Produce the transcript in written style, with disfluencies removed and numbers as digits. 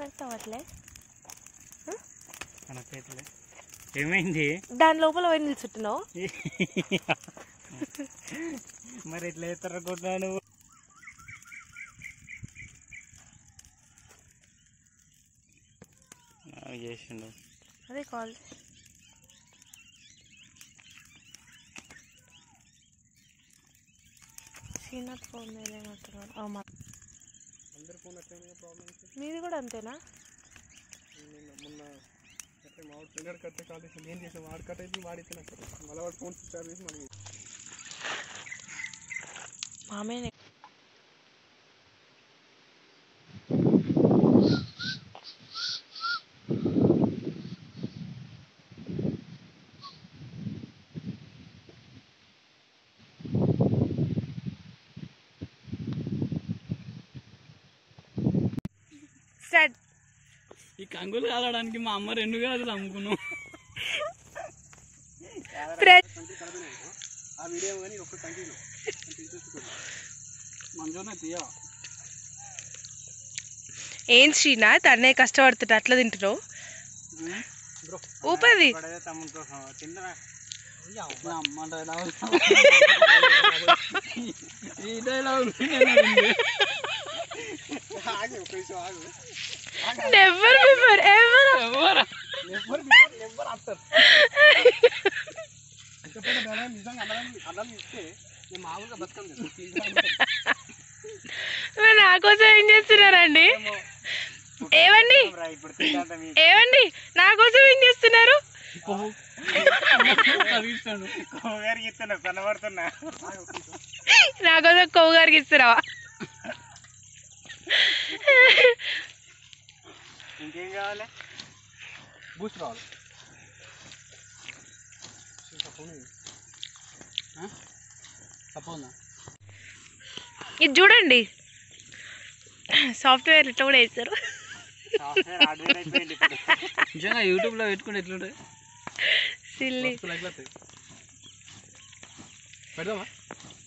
Connect అవ్వట్లే. ఏమైంది? దాని లోపల పోయి నిల్చుంటున్నావు. మరి ఎట్లా ఎత్తరనుకుంటున్నావు నువ్వు? చేసిండు అదే కాల్. శ్రీనాథ్ ఫోన్ లేనట్టున్నాడు. మీది కూడా అంతేనా? మొన్న మా పిల్లడు కట్టే కాల్ చేసి నేను చేసాను, వాడు కట్ అయితే వాడితే మళ్ళీ వాడు ఫోన్ స్విచ్ ఆఫ్ చేసి మనకి మామే స్టార్ట్. ఈ కంగులు కాలడానికి మా అమ్మ 2 గాజులు అమ్ముకున్నాం. ఆ వీడియో కానీ ఒక్క కంటిన్యూ మంచిగానే తీయవా? ఏం శ్రీనాథ్ అన్నయ్య కష్టపడుతుంటే అట్లా తింటున్నావు? ఊపది నెవర్ బిఫోర్ ఎవర్ నా కోసం ఏం చేస్తున్నారండి? ఏవండి ఏవండి నా కోసం ఏం చేస్తున్నారు? నా కోసం కొవ్వు గారికి ఇస్తున్నావా? ఇంకేం కావాలి? బూస్ట్ కావాలి. ఇది చూడండి, సాఫ్ట్వేర్ ఇట్లా కూడా వేస్తారు. నిజంగా యూట్యూబ్లో పెట్టుకుంటే ఎట్లుంటుంది? సిల్లీ పెడదామా?